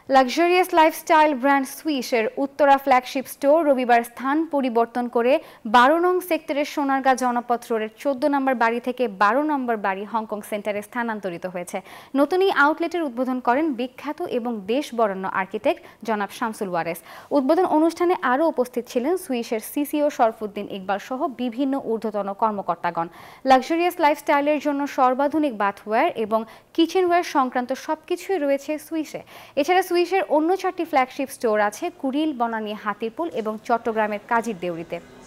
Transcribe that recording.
Luxurious lifestyle brand সুইসের Uttara flagship store রবিবার স্থান পরিবর্তন করে 12 নং সেক্টরের সোনারগাঁ জনপথ রোডের 14 নম্বর বাড়ি থেকে 12 নম্বর বাড়ি হংকং সেন্টারে স্থানান্তরিত হয়েছে। নতুন এই আউটলেটের উদ্বোধন করেন বিখ্যাত এবং দেশ বরেণ্য আর্কিটেক্ট জনাব শামসুল ওয়ারেস। উদ্বোধন অনুষ্ঠানে আরও উপস্থিত ছিলেন সুইসের সিসিও শরফুদ্দিন ইকবাল সহ বিভিন্ন ঊর্ধ্বতন কর্মকর্তাগণ। লাক্সারিয়াস লাইফস্টাইলের জন্য সর্বাধুনিক বাথওয়্যার এবং কিচেনওয়্যার সংক্রান্ত সবকিছুই রয়েছে সুইসে। এছাড়া সুইসের অন্য 4টি ফ্ল্যাগশিপ স্টোর আছে কুড়িল, বনানী, হাতিরপুল এবং চট্টগ্রামের কাজীর দেউরিতে।